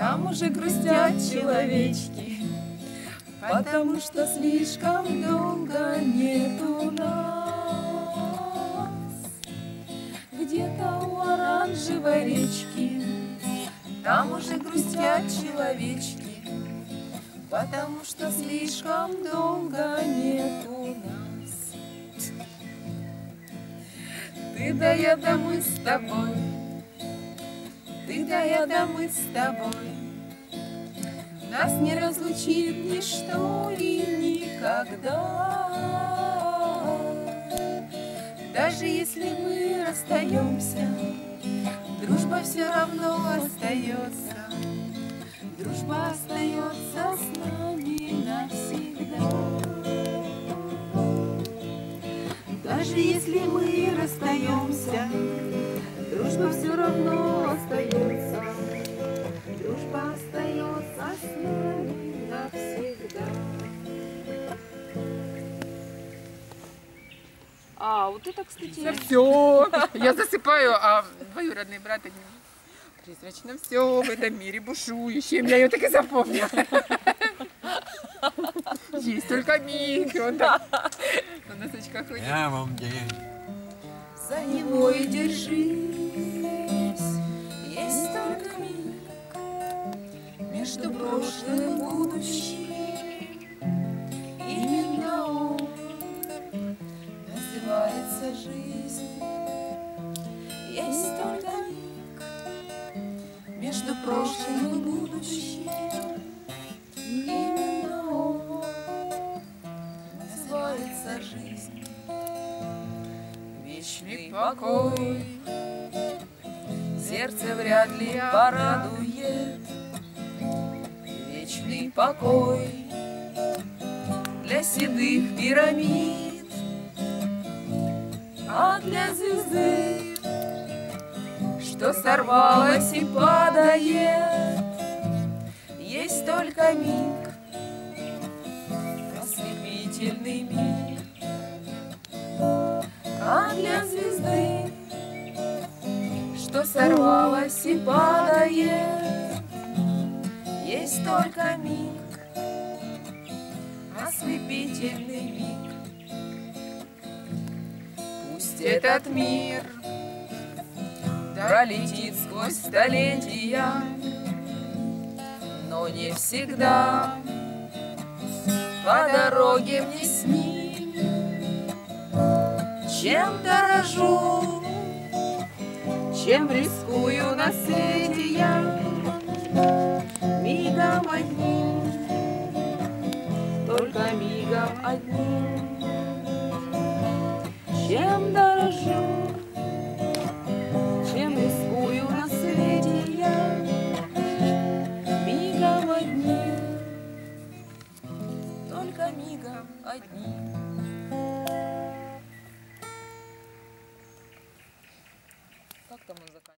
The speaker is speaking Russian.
Там уже грустят человечки, потому что слишком долго нету нас. Где-то у оранжевой речки, там уже грустят человечки, потому что слишком долго нету нас. Ты да я да мы с тобой, ты да я да мы с тобой. Нас не разлучит ничто и никогда. Даже если мы расстаемся, дружба все равно остается. Дружба остается с нами навсегда. Даже если мы расстаемся, дружба все равно остается. Дружба остается с нами навсегда. А, вот это, кстати... Все, я засыпаю, а двоюродный брат один. Призрачно все в этом мире бушующее. Я ее так и запомнила. Есть только миг, он так на носочках ходит. Я вам день. За него и держись. Есть только миг между прошлым и будущим. Именно он называется жизнь. Есть только миг между прошлым и будущим. Именно он называется жизнь. Вечный покой сердце вряд ли порадует. Вечный покой для седых пирамид, а для звезды, что сорвалась и падает, есть только миг, ослепительный миг. А для звезды, что сорвалась и падает, есть только миг, ослепительный миг. Пусть этот мир пролетит сквозь столетия, но не всегда по дороге мне с ним. Чем дорожу, чем рискую на свете я, мигом одним, только мигом одним. Чем дорожу, чем рискую на свете я, мигом одним, только мигом одним. Как там он заканчивается?